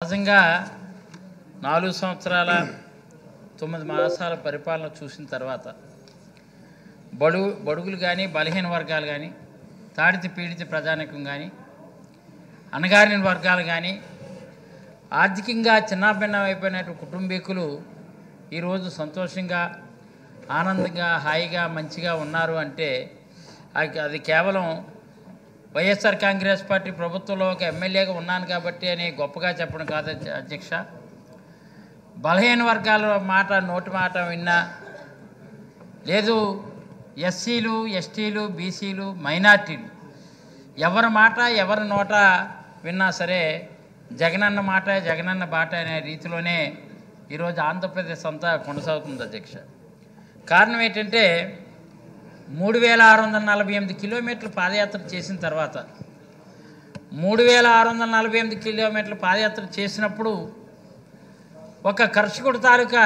సహజంగా 4 సంవత్సరాల 9 మాసాల పరిపాలన చూసిన తర్వాత బడుగులు కానీ బలహీన వర్గాలు కానీ తాడిత పీడిత ప్రజానికం కానీ అణగారిన వర్గాలు కానీ ఆర్థికంగా చిన్నాభిన్నం అయిపోయినటువంటి కుటుంబీకులు ఈరోజు సంతోషంగా ఆనందంగా హాయిగా మంచిగా ఉన్నారు అంటే అది కేవలం వైఎస్ఆర్ కాంగ్రెస్ పార్టీ ప్రభుత్వంలో ఒక ఎమ్మెల్యేగా ఉన్నాను కాబట్టి అని గొప్పగా చెప్పడం కాదు అధ్యక్ష. బలహీన వర్గాల మాట నోటి మాట విన్నా లేదు, ఎస్సీలు ఎస్టీలు బీసీలు మైనార్టీలు ఎవరి మాట ఎవరి నోట విన్నా సరే జగనన్న మాట జగనన్న బాట అనే రీతిలోనే ఈరోజు ఆంధ్రప్రదేశ్ అంతా కొనసాగుతుంది అధ్యక్ష. కారణం ఏంటంటే 3648 కిలోమీటర్లు పాదయాత్ర చేసిన తర్వాత 3648 కిలోమీటర్ల పాదయాత్ర చేసినప్పుడు ఒక కర్షకుడు తాలూకా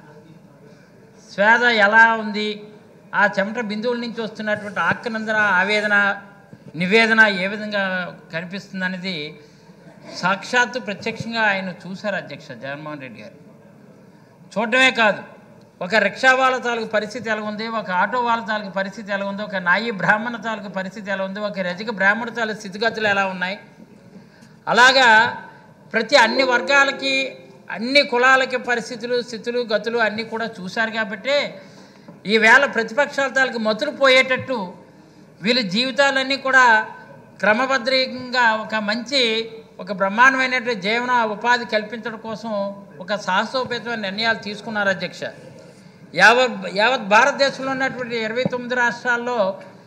స్వేద ఎలా ఉంది, ఆ చెమట బిందువుల నుంచి వస్తున్నటువంటి ఆక్రందన ఆవేదన నివేదన ఏ విధంగా కనిపిస్తుంది అనేది సాక్షాత్తు ప్రత్యక్షంగా ఆయన చూశారు అధ్యక్ష జగన్మోహన్ రెడ్డి గారు. చూడటమే కాదు, ఒక రిక్షా వాళ్ళ తాలూకు పరిస్థితి ఎలా ఉంది, ఒక ఆటో వాళ్ళ తాలూకు పరిస్థితి ఎలా ఉంది, ఒక నాయి బ్రాహ్మణ తాలూకు పరిస్థితి ఎలా ఉంది, ఒక రజక బ్రాహ్మణ తాలూకు స్థితిగతులు ఎలా ఉన్నాయి, అలాగా ప్రతి అన్ని వర్గాలకి అన్ని కులాలకి పరిస్థితులు స్థితులు గతులు అన్నీ కూడా చూశారు. కాబట్టి ఈవేళ ప్రతిపక్షాల తాలూకు మతులు పోయేటట్టు వీళ్ళ జీవితాలన్నీ కూడా క్రమబద్ధంగా ఒక బ్రహ్మాండమైనటువంటి జీవన ఉపాధి కల్పించడం కోసం ఒక సాహసోపేతమైన నిర్ణయాలు తీసుకున్నారు అధ్యక్ష. యావత్ భారతదేశంలో ఉన్నటువంటి 29 రాష్ట్రాల్లో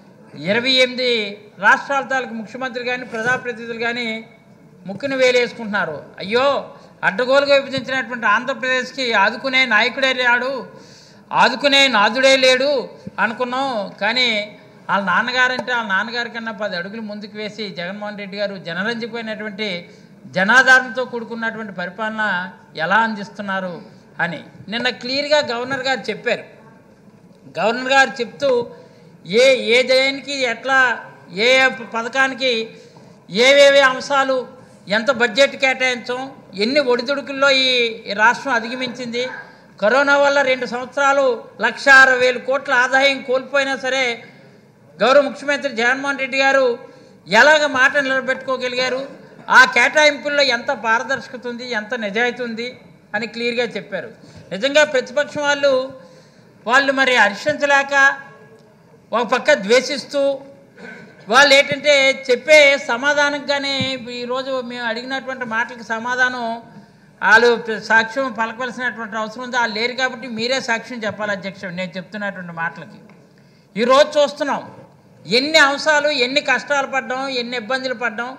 28 రాష్ట్రాల తాలూకు ముఖ్యమంత్రి కానీ ప్రజాప్రతినిధులు కానీ ముక్కును వేలేసుకుంటున్నారు. అయ్యో, అడ్డగోలుగా విభజించినటువంటి ఆంధ్రప్రదేశ్కి ఆదుకునే నాయకుడే లేడు, ఆదుకునే నాదుడే లేడు అనుకున్నాం. కానీ వాళ్ళ నాన్నగారి కన్నా 10 అడుగులు ముందుకు వేసి జగన్మోహన్ రెడ్డి గారు జనరంజకమైనటువంటి జనాధారణతో కూడుకున్నటువంటి పరిపాలన ఎలా అందిస్తున్నారు అని నిన్న క్లియర్గా గవర్నర్ గారు చెప్పారు. గవర్నర్ గారు చెప్తూ ఏ దేనికి ఎట్లా ఏ పథకానికి ఏవేవి అంశాలు ఎంత బడ్జెట్ కేటాయించాం, ఎన్ని ఒడిదుడుకుల్లో ఈ రాష్ట్రం అధిగమించింది, కరోనా వల్ల 2 సంవత్సరాలు 1,60,000 కోట్ల ఆదాయం కోల్పోయినా సరే గౌరవ ముఖ్యమంత్రి జగన్మోహన్ రెడ్డి గారు ఎలాగ మాట నిలబెట్టుకోగలిగారు, ఆ కేటాయింపుల్లో ఎంత పారదర్శకత ఉంది, ఎంత నిజాయితీ ఉంది అని క్లియర్గా చెప్పారు. నిజంగా ప్రతిపక్షం వాళ్ళు మరి హర్షించలేక ఒక పక్క ద్వేషిస్తూ వాళ్ళు ఏంటంటే చెప్పే సమాధానంగానే ఈరోజు మేము అడిగినటువంటి మాటలకి సమాధానం వాళ్ళు సాక్ష్యం పలకవలసినటువంటి అవసరం ఉంది. వాళ్ళు లేరు కాబట్టి మీరే సాక్ష్యం చెప్పాలి అధ్యక్షుడు నేను చెప్తున్నటువంటి మాటలకి. ఈరోజు చూస్తున్నాం ఎన్ని అంశాలు, ఎన్ని కష్టాలు పడ్డాం, ఎన్ని ఇబ్బందులు పడ్డాం.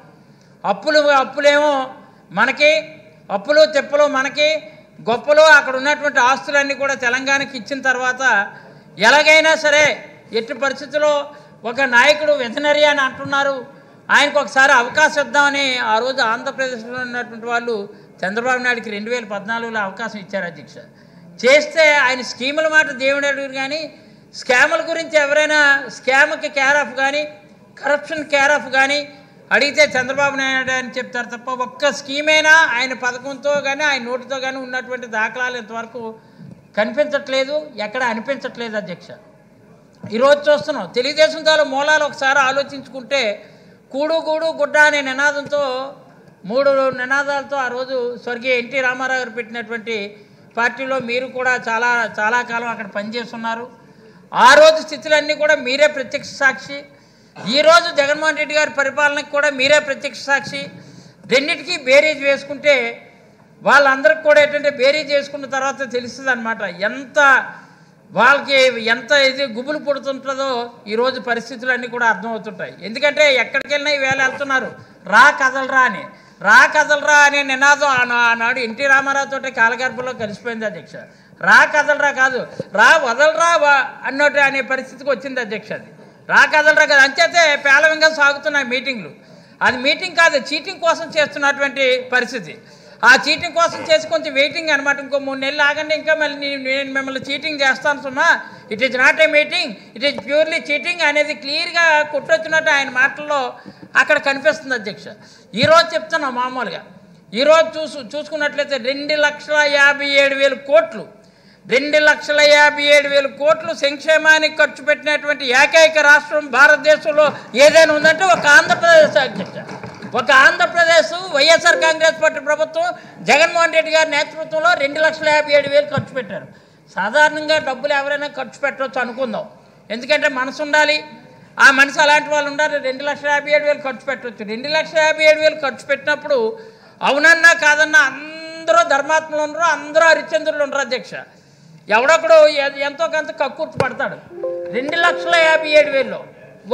అప్పులేమో మనకి, అప్పులు తెప్పులు మనకి, గొప్పలు అక్కడ ఉన్నటువంటి ఆస్తులన్నీ కూడా తెలంగాణకి ఇచ్చిన తర్వాత ఎలాగైనా సరే ఎట్టి పరిస్థితుల్లో ఒక నాయకుడు వెటనరీ అని అంటున్నారు, ఆయనకు ఒకసారి అవకాశం ఇద్దామని ఆ రోజు ఆంధ్రప్రదేశ్లో ఉన్నటువంటి వాళ్ళు చంద్రబాబు నాయుడికి 2014లో అవకాశం ఇచ్చారు అధ్యక్ష. చేస్తే ఆయన స్కీముల మాట దేవుడు అడుగురు కానీ స్కాముల గురించి ఎవరైనా స్కామ్కి కేర్ ఆఫ్ కానీ కరప్షన్ కేర్ ఆఫ్ కానీ అడిగితే చంద్రబాబు నాయుడు అని చెప్తారు తప్ప ఒక్క స్కీమైనా ఆయన పథకంతో కానీ ఆయన నోటితో కానీ ఉన్నటువంటి దాఖలాలు ఇంతవరకు కనిపించట్లేదు, ఎక్కడ అనిపించట్లేదు అధ్యక్ష. ఈరోజు చూస్తున్నాం తెలుగుదేశం తాలూ మూలాలు ఒకసారి ఆలోచించుకుంటే కూడు గూడు గుడ్డ అనే నినాదంతో 3 నినాదాలతో ఆ రోజు స్వర్గీయ ఎన్టీ రామారావు గారు పెట్టినటువంటి పార్టీలో మీరు కూడా చాలా కాలం అక్కడ పనిచేస్తున్నారు. ఆ రోజు స్థితులన్నీ కూడా మీరే ప్రత్యక్ష సాక్షి. ఈరోజు జగన్మోహన్ రెడ్డి గారి పరిపాలనకు కూడా మీరే ప్రత్యక్ష సాక్షి. రెండింటికి బేరీజ్ వేసుకుంటే వాళ్ళందరికీ కూడా ఏంటంటే బేరీజ్ వేసుకున్న తర్వాత తెలుస్తుంది అనమాట వాళ్ళకి ఎంత ఇది గుబులు పుడుతుంటుందో ఈరోజు పరిస్థితులన్నీ కూడా అర్థమవుతుంటాయి. ఎందుకంటే ఎక్కడికి వెళ్ళినా ఈవేళ వెళ్తున్నారు రా కదలరా అనే నినాదం ఆనాడు ఎన్టీ రామారావుతో కాలగర్భంలో కలిసిపోయింది అధ్యక్ష. రా కదలరా కాదు, రా వదలరా అన్నట్టు అనే పరిస్థితికి వచ్చింది అధ్యక్ష. అది రా కదలరా కాదు, అంచేతే పేలవంగా సాగుతున్నాయి మీటింగ్లు. అది మీటింగ్ కాదు, చీటింగ్ కోసం చేస్తున్నటువంటి పరిస్థితి. ఆ చీటింగ్ కోసం చేసి కొంచెం వెయిటింగ్ అనమాట. ఇంకో 3 నెలలు ఆగండి, ఇంకా మళ్ళీ నేను మిమ్మల్ని చీటింగ్ చేస్తాను సుమా, it is not a meeting, it is purely cheating అనేది క్లియర్గా కొట్టొచ్చినట్టు ఆయన మాటల్లో అక్కడ కనిపిస్తుంది అధ్యక్ష. ఈరోజు చెప్తున్నా మామూలుగా ఈరోజు చూసుకున్నట్లయితే 2,57,000 కోట్లు 2,57,000 కోట్లు సంక్షేమానికి ఖర్చు పెట్టినటువంటి ఏకైక రాష్ట్రం భారతదేశంలో ఏదైనా ఉందంటే ఒక ఆంధ్రప్రదేశ్ అధ్యక్ష. ఒక ఆంధ్రప్రదేశ్ వైఎస్ఆర్ కాంగ్రెస్ పార్టీ ప్రభుత్వం జగన్మోహన్ రెడ్డి గారి నేతృత్వంలో 2,57,000 ఖర్చు పెట్టారు. సాధారణంగా డబ్బులు ఎవరైనా ఖర్చు పెట్టవచ్చు అనుకుందాం, ఎందుకంటే మనసు ఉండాలి, ఆ మనసు అలాంటి వాళ్ళు ఉండాలి. 2,57,000 ఖర్చు పెట్టవచ్చు. 2,57,000 ఖర్చు పెట్టినప్పుడు అవునన్నా కాదన్నా అందరూ ధర్మాత్మలు ఉండరు, అందరూ హరిశ్చంద్రులు ఉండరు అధ్యక్ష. ఎవడొకడు ఎంతో కొంత కక్కుర్తి పడతాడు. 2,57,000లో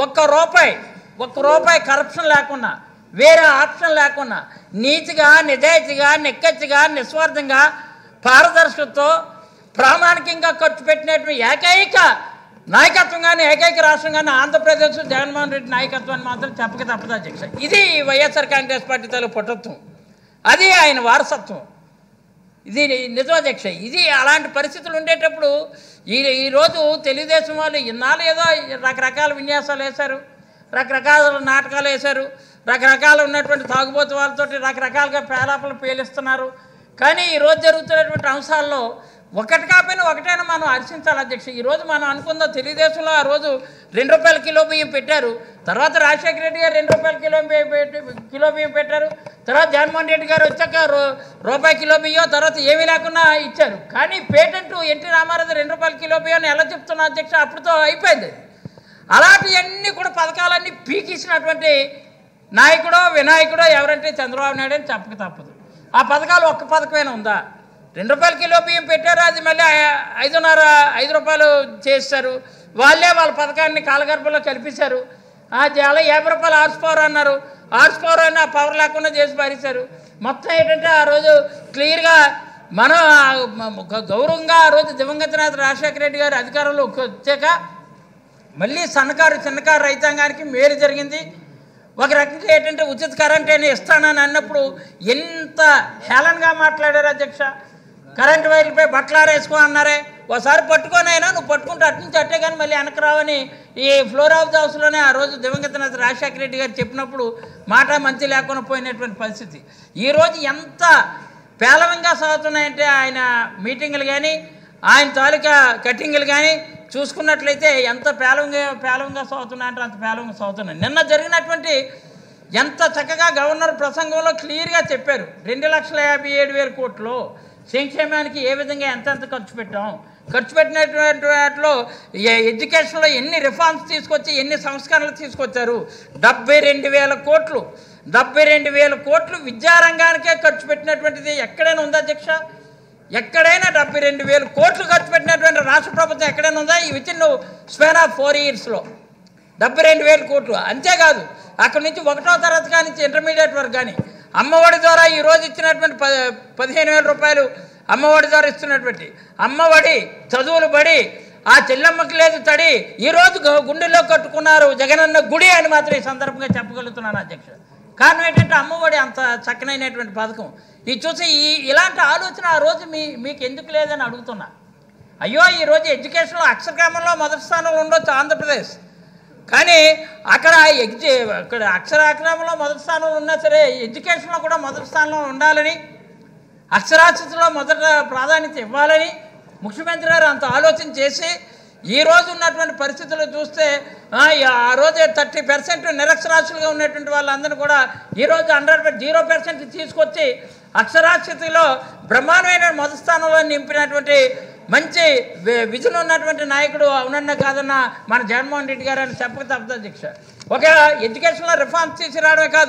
ఒక్క రూపాయి కరప్షన్ లేకుండా, వేరే ఆప్షన్ లేకుండా, నీతిగా నిజాయితీగా నిక్కచ్చిగా నిస్వార్థంగా పారదర్శకతతో ప్రామాణికంగా ఖర్చు పెట్టినటువంటి ఏకైక నాయకత్వం కానీ ఏకైక రాష్ట్రం కానీ ఆంధ్రప్రదేశ్ జగన్మోహన్ రెడ్డి నాయకత్వాన్ని మాత్రం చెప్పక తప్పదు అధ్యక్ష. ఇది వైఎస్ఆర్ కాంగ్రెస్ పార్టీ తాలూకు పుట్టత్వం, అది ఆయన వారసత్వం, ఇది నిజం అధ్యక్ష. ఇది అలాంటి పరిస్థితులు ఉండేటప్పుడు ఈరోజు తెలుగుదేశం వాళ్ళు ఇన్నాళ్ళు ఏదో రకరకాల విన్యాసాలు వేశారు, రకరకాల నాటకాలు వేశారు, రకరకాల ఉన్నటువంటి తాగుబోతు వాళ్ళతో రకరకాలుగా పేలాపలు పేలిస్తున్నారు. కానీ ఈరోజు జరుగుతున్నటువంటి అంశాల్లో ఒకటి కాకపోయినా ఒకటైనా మనం హర్షించాలి అధ్యక్ష. ఈరోజు మనం అనుకుందాం, తెలుగుదేశంలో ఆ రోజు ₹2 కిలో బియ్యం పెట్టారు, తర్వాత రాజశేఖర రెడ్డి గారు ₹2 కిలో బియ్యం పెట్టారు, తర్వాత జగన్మోహన్ రెడ్డి గారు వచ్చాక ₹1 కిలో బియ్యం, తర్వాత ఏమీ లేకుండా ఇచ్చారు. కానీ పేటెంట్ ఎన్టీ రామారావు ₹2 కిలో బియ్యం ఎలా చెప్తున్నా అధ్యక్ష, అప్పుడుతో అయిపోయింది. అలాంటివన్నీ కూడా పథకాలన్నీ పీకిసినటువంటి నాయకుడో వినాయకుడో ఎవరంటే చంద్రబాబు నాయుడు అని చెప్పక తప్పదు. ఆ పథకాలు ఒక్క పథకమైనా ఉందా? ₹2 కిలో బియ్యం పెట్టారు, అది మళ్ళీ ₹5 చేస్తారు. వాళ్ళే వాళ్ళ పథకాన్ని కాలగర్భంలో కల్పించారు. అలా ₹50 హార్స్ పవర్ అన్నారు, హార్స్ పవర్ అని ఆ పవర్ లేకుండా చేసి పారేశారు. మొత్తం ఏంటంటే ఆ రోజు క్లియర్గా మనం గౌరవంగా ఆ రోజు దివంగత నేత రాజశేఖర రెడ్డి గారు అధికారంలోకి వచ్చాక మళ్ళీ సన్నకారు చిన్నకారు రైతాంగానికి మేలు జరిగింది. ఒక రకంగా ఏంటంటే ఉచిత కరెంట్ అని ఇస్తానని అన్నప్పుడు ఎంత హేళనగా మాట్లాడారు అధ్యక్ష. కరెంటు వైర్లపై బట్టలారేసుకో అన్నారే, ఒకసారి పట్టుకొనైనా నువ్వు పట్టుకుంటే అటు నుంచి అట్టే కానీ మళ్ళీ వెనక రావని ఈ ఫ్లోర్ ఆఫ్ ద హౌస్లోనే ఆ రోజు దివంగత నేత రాజశేఖర రెడ్డి గారు చెప్పినప్పుడు మాట మంచి లేకుండా పోయినటువంటి పరిస్థితి. ఈరోజు ఎంత పేలవంగా సాగుతున్నాయంటే ఆయన మీటింగులు కానీ ఆయన తాలూకా కటింగులు కానీ చూసుకున్నట్లయితే ఎంత పేలవంగా సాగుతున్నాయంటే అంత పేలవంగా సాగుతున్నాయి. నిన్న జరిగినటువంటి ఎంత చక్కగా గవర్నర్ ప్రసంగంలో క్లియర్గా చెప్పారు, 2,57,000 కోట్లు సంక్షేమానికి ఏ విధంగా ఎంతెంత ఖర్చు పెట్టాం, ఖర్చు పెట్టినటువంటి వాటిలో ఎడ్యుకేషన్లో ఎన్ని రిఫార్మ్స్ తీసుకొచ్చి ఎన్ని సంస్కరణలు తీసుకొచ్చారు. 72,000 కోట్లు 72,000 కోట్లు విద్యారంగానికే ఖర్చు పెట్టినటువంటిది ఎక్కడైనా ఉందా అధ్యక్ష? ఎక్కడైనా 72,000 కోట్లు ఖర్చు పెట్టినటువంటి రాష్ట్ర ప్రభుత్వం ఎక్కడైనా ఉందా? ఈ విత్ ఇన్ స్పాన్ ఆఫ్ 4 ఇయర్స్లో 72,000 కోట్లు. అంతేకాదు అక్కడి నుంచి 1వ తరగతి కానీ ఇంటర్మీడియట్ వరకు కానీ అమ్మఒడి ద్వారా ఈరోజు ఇచ్చినటువంటి ₹15,000 అమ్మఒడి ద్వారా ఇస్తున్నటువంటి అమ్మఒడి చదువులు బడి ఆ చెల్లమ్మకి లేదు తడి ఈరోజు గుండెల్లో కట్టుకున్నారు జగనన్న గుడి అని మాత్రం ఈ సందర్భంగా చెప్పగలుగుతున్నాను అధ్యక్ష. కారణం ఏంటంటే అమ్మఒడి అంత చక్కనైనటువంటి పథకం. ఇది చూసి ఇలాంటి ఆలోచన ఆ రోజు మీకు ఎందుకు లేదని అడుగుతున్నా. అయ్యో ఈరోజు ఎడ్యుకేషన్లో అక్షరక్రమంలో మొదటి స్థానంలో ఉండొచ్చు ఆంధ్రప్రదేశ్, కానీ అక్కడ అక్షరాక్రమంలో మొదటి స్థానంలో ఉన్నా సరే ఎడ్యుకేషన్లో కూడా మొదటి స్థానంలో ఉండాలని, అక్షరాస్యతలో మొదట ప్రాధాన్యత ఇవ్వాలని ముఖ్యమంత్రి గారు అంత ఆలోచన చేసి ఈరోజు ఉన్నటువంటి పరిస్థితులు చూస్తే ఆ రోజే 30% నిరక్షరాస్యులుగా ఉన్నటువంటి వాళ్ళందరినీ కూడా ఈరోజు 0% తీసుకొచ్చి అక్షరాస్యతలో బ్రహ్మాండమైన మొదటి స్థానంలో నింపినటువంటి మంచి విజన్ ఉన్నటువంటి నాయకుడు అవునన్నా కాదన్నా మన జగన్మోహన్ రెడ్డి గారు అని చెప్పక తప్పదు అధ్యక్ష. ఒక ఎడ్యుకేషన్లో రిఫార్మ్స్ తీసుకురావడమే కాదు,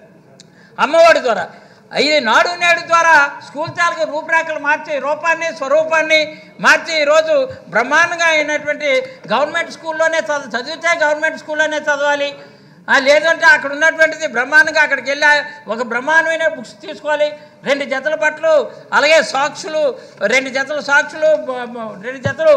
అమ్మఒడి ద్వారా ఇది నాడు నేడు ద్వారా స్కూల్ తాలూకు రూపురేఖలు మార్చి స్వరూపాన్ని మార్చి ఈరోజు బ్రహ్మాండంగా అయినటువంటి గవర్నమెంట్ స్కూల్లోనే చదివితే గవర్నమెంట్ స్కూల్లోనే చదవాలి, లేదంటే అక్కడ ఉన్నటువంటిది బ్రహ్మాండంగా అక్కడికి వెళ్ళి ఒక బ్రహ్మాండమైన బుక్స్ తీసుకోవాలి, 2 జతల బట్టలు అలాగే సాక్షులు 2 జతలు సాక్షులు 2 జతలు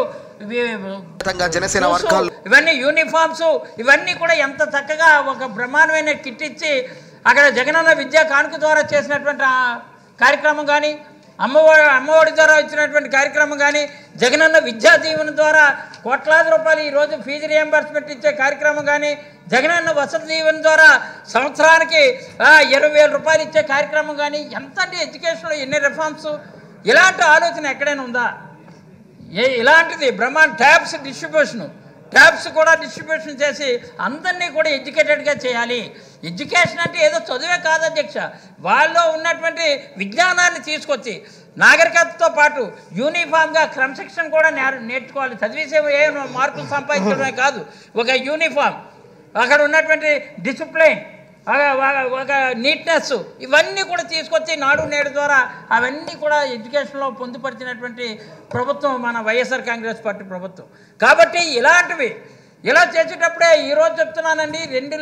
జనసేన వర్గాలు ఇవన్నీ యూనిఫామ్స్ ఇవన్నీ కూడా ఎంత చక్కగా ఒక బ్రహ్మాండమైన కిట్ ఇచ్చి అక్కడ జగనన్న విద్యా కానుక ద్వారా చేసినటువంటి కార్యక్రమం కానీ అమ్మఒడి ద్వారా ఇచ్చినటువంటి కార్యక్రమం కానీ, జగనన్న విద్యా దీవెన ద్వారా కోట్లాది రూపాయలు ఈరోజు ఫీజు రియంబర్స్మెంట్ ఇచ్చే కార్యక్రమం కానీ, జగనన్న వసతి దీవెన ద్వారా సంవత్సరానికి 20,000 రూపాయలు ఇచ్చే కార్యక్రమం కానీ, ఎంత అంటే ఎడ్యుకేషన్లో ఎన్ని రిఫార్మ్స్, ఇలాంటి ఆలోచన ఎక్కడైనా ఉందా? ఇలాంటిది ట్యాబ్స్ కూడా డిస్ట్రిబ్యూషన్ చేసి అందరినీ కూడా ఎడ్యుకేటెడ్గా చేయాలి. ఎడ్యుకేషన్ అంటే ఏదో చదువే కాదు అధ్యక్ష, వాళ్ళలో ఉన్నటువంటి విజ్ఞానాన్ని తీసుకొచ్చి నాగరికతతో పాటు యూనిఫామ్గా క్రమశిక్షణ కూడా నేర్చుకోవాలి. చదివేసే ఏ మార్కులు సంపాదించడమే కాదు, ఒక యూనిఫామ్, అక్కడ ఉన్నటువంటి డిసిప్లైన్, ఒక నీట్నెస్, ఇవన్నీ కూడా తీసుకొచ్చి నాడు నేడు ద్వారా అవన్నీ కూడా ఎడ్యుకేషన్లో పొందుపరిచినటువంటి ప్రభుత్వం మన వైఎస్ఆర్ కాంగ్రెస్ పార్టీ ప్రభుత్వం. కాబట్టి ఇలాంటివి ఇలా చేసేటప్పుడే ఈరోజు చెప్తున్నానండి,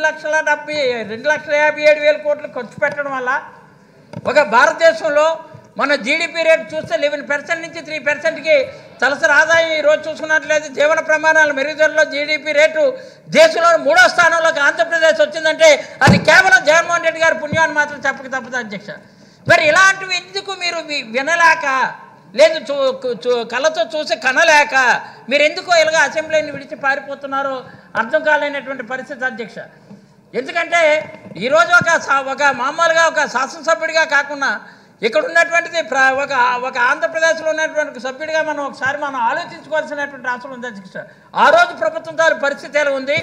2,57,000 కోట్లు ఖర్చు పెట్టడం వల్ల ఒక భారతదేశంలో మన జీడిపి రేటు చూస్తే 11% నుంచి 3%కి తలసరి ఆదాయం ఈరోజు చూసుకున్నట్లయితే జీవన ప్రమాణాల మెరుగుదలలో జీడిపి రేటు దేశంలో 3వ స్థానంలోకి ఆంధ్రప్రదేశ్ వచ్చిందంటే అది కేవలం జగన్మోహన్ రెడ్డి గారి పుణ్యాన్ని మాత్రం చెప్పక తప్పదు అధ్యక్ష. మరి ఇలాంటివి ఎందుకు మీరు వినలేక, లేదు కళ్ళతో చూసి కనలేక మీరు ఎందుకో ఇలాగ అసెంబ్లీని విడిచి పారిపోతున్నారో అర్థం కాలేనటువంటి పరిస్థితి అధ్యక్ష. ఎందుకంటే ఈరోజు ఒక మామూలుగా ఒక శాసనసభ్యుడిగా కాకుండా ఇక్కడ ఉన్నటువంటిది ఒక ఆంధ్రప్రదేశ్లో ఉన్నటువంటి సభ్యుడిగా ఒకసారి మనం ఆలోచించుకోవాల్సినటువంటి అవసరం ఉంది అధ్యక్ష. ఆ రోజు ప్రభుత్వం తాలూ పరిస్థితి ఎలా ఉంది,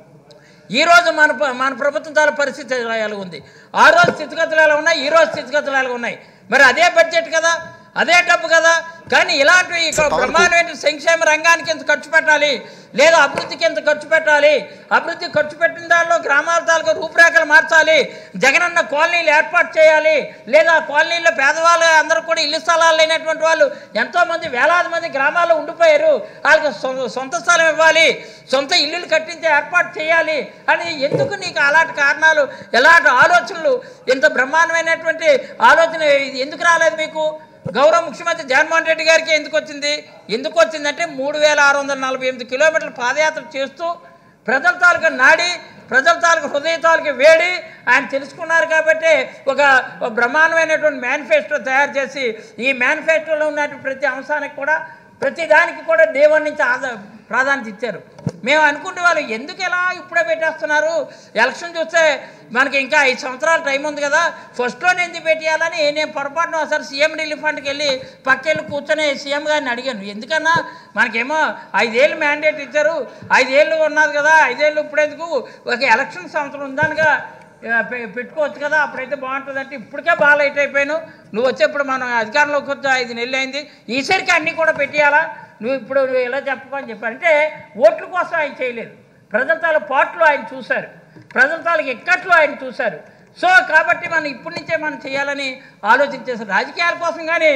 ఈరోజు మన ప్రభుత్వం తాలూ పరిస్థితి ఎలా ఉంది, ఆ రోజు స్థితిగతులు ఎలా ఉన్నాయి, ఈరోజు స్థితిగతులు ఎలా ఉన్నాయి. మరి అదే బడ్జెట్ కదా, అదే డబ్బు కదా, కానీ ఇలాంటివి ఇక్కడ బ్రహ్మాండమైన సంక్షేమ రంగానికి ఎంత ఖర్చు పెట్టాలి, లేదా అభివృద్ధికి ఎంత ఖర్చు పెట్టాలి, అభివృద్ధి ఖర్చు పెట్టిన దానిలో గ్రామాల తాలూకు రూపురేఖలు మార్చాలి, జగనన్న కాలనీలు ఏర్పాటు చేయాలి, లేదా కాలనీల్లో పేదవాళ్ళు అందరూ కూడా ఇల్లు స్థలాలు లేనటువంటి వాళ్ళు ఎంతోమంది వేలాది మంది గ్రామాల్లో ఉండిపోయారు, వాళ్ళకి సొంత స్థలం ఇవ్వాలి, సొంత ఇల్లులు కట్టించే ఏర్పాటు చేయాలి అని ఎందుకు నీకు అలాంటి కారణాలు, ఎలాంటి ఆలోచనలు, ఇంత బ్రహ్మాండమైనటువంటి ఆలోచన ఎందుకు రాలేదు మీకు? గౌరవ ముఖ్యమంత్రి జగన్మోహన్ రెడ్డి గారికి ఎందుకు వచ్చిందంటే 3,648 కిలోమీటర్ల పాదయాత్ర చేస్తూ ప్రజల తాలూకు నాడి, ప్రజల తాలూకు హృదయ తాలూకు వేడి ఆయన తెలుసుకున్నారు. కాబట్టి ఒక బ్రహ్మాండమైనటువంటి మేనిఫెస్టో తయారు చేసి ఈ మేనిఫెస్టోలో ఉన్నటువంటి ప్రతి అంశానికి కూడా, ప్రతి దానికి కూడా డే 1 నుంచి ప్రాధాన్యత ఇచ్చారు. మేము అనుకుంటే వాళ్ళు ఎందుకు ఎలా ఇప్పుడే పెట్టేస్తున్నారు, ఎలక్షన్ చూస్తే మనకి ఇంకా 5 సంవత్సరాలు టైం ఉంది కదా, ఫస్ట్లోనే ఎందుకు పెట్టేయాలని నేను పొరపాటున ఒకసారి సీఎం రిలీఫ్ ఫండ్కి వెళ్ళి పక్కెళ్ళి కూర్చొని సీఎం గారిని అడిగాను. ఎందుకన్నా మనకేమో 5 ఏళ్ళు మ్యాండేట్ ఇచ్చారు, 5 ఏళ్ళు ఉన్నది కదా, 5 ఏళ్ళు ఇప్పుడెందుకు, ఒక ఎలక్షన్ సంవత్సరం ఉందనిగా పెట్టుకోవచ్చు కదా, అప్పుడైతే బాగుంటుంది అంటే ఇప్పటికే బాగా లైట్ అయిపోయాను, నువ్వు వచ్చేప్పుడు మనం అధికారంలోకి వచ్చి 5 నెలలు అయింది, ఈసారికి అన్నీ కూడా పెట్టేయాలా, నువ్వు ఎలా చెప్పమని చెప్పారంటే ఓట్ల కోసం ఆయన చేయలేదు, ప్రజల తాలూ పాటలు ఆయన చూశారు, ప్రజల తాలూకు ఎక్కట్లు ఆయన చూశారు. సో కాబట్టి మనం ఇప్పటి నుంచే మనం చేయాలని ఆలోచించేసారు. రాజకీయాల కోసం కానీ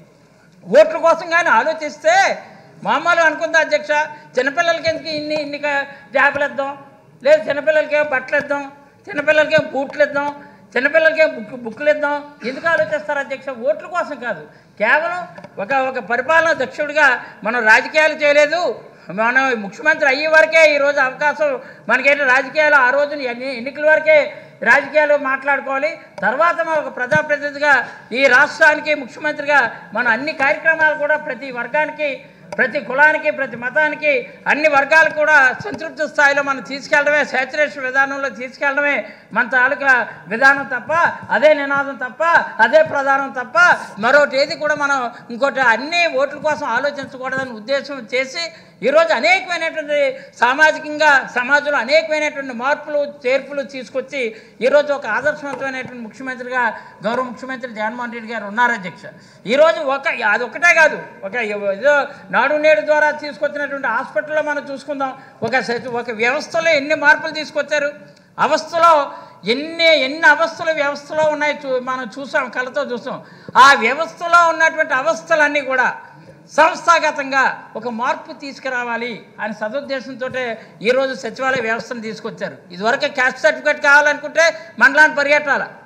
ఓట్ల కోసం కానీ ఆలోచిస్తే మామూలు అనుకుందా అధ్యక్ష, చిన్నపిల్లలకి ఎందుకు ఇన్ని జాబులు ఇద్దాం, లేదు చిన్నపిల్లలకేమో బట్టలు ఇద్దాం, చిన్నపిల్లలకేమో బూట్లు ఇద్దాం, చిన్నపిల్లలకేమో బుక్కులు ఇద్దాం, ఎందుకు ఆలోచిస్తారు అధ్యక్ష? ఓట్ల కోసం కాదు, కేవలం ఒక పరిపాలనా దక్షుడిగా మనం రాజకీయాలు చేయలేదు, మనం ముఖ్యమంత్రి అయ్యే వరకే ఈరోజు అవకాశం మనకేంటి, రాజకీయాలు ఆ రోజున ఎన్నికల వరకే రాజకీయాలు మాట్లాడుకోవాలి, తర్వాత మనం ఒక ప్రజాప్రతినిధిగా ఈ రాష్ట్రానికి ముఖ్యమంత్రిగా మనం అన్ని కార్యక్రమాలు కూడా ప్రతి వర్గానికి, ప్రతి కులానికి, ప్రతి మతానికి, అన్ని వర్గాలకు కూడా సంతృప్తి స్థాయిలో మనం తీసుకెళ్ళడమే, శాచురేషన్ విధానంలో తీసుకెళ్ళడమే మన తాలూకా విధానం తప్ప, అదే నినాదం తప్ప, అదే ప్రధానం తప్ప మరొకటి ఏది కూడా మనం ఇంకోటి అన్ని ఓట్ల కోసం ఆలోచించకూడదని ఉద్దేశం చేసి ఈరోజు అనేకమైనటువంటి సామాజికంగా సమాజంలో అనేకమైనటువంటి మార్పులు చేర్పులు తీసుకొచ్చి ఈరోజు ఒక ఆదర్శవంతమైనటువంటి ముఖ్యమంత్రిగా గౌరవ ముఖ్యమంత్రి జగన్మోహన్ రెడ్డి గారు ఉన్నారు అధ్యక్ష. ఈరోజు అదొక్కటే కాదు, ఏదో నాడు నేడు ద్వారా తీసుకొచ్చినటువంటి హాస్పిటల్లో మనం చూసుకుందాం, ఒక వ్యవస్థలో ఎన్ని మార్పులు తీసుకొచ్చారు, అవస్థలో ఎన్ని అవస్థలు వ్యవస్థలో ఉన్నాయి మనం చూసాం, కళ్ళతో చూసాం. ఆ వ్యవస్థలో ఉన్నటువంటి అవస్థలన్నీ కూడా సంస్థాగతంగా ఒక మార్పు తీసుకురావాలి అని సదుద్దేశంతో ఈరోజు సచివాలయ వ్యవస్థను తీసుకొచ్చారు. ఇదివరకు క్యాస్ట్ సర్టిఫికేట్ కావాలనుకుంటే మండలాన్ని పరిగెట్టాలి,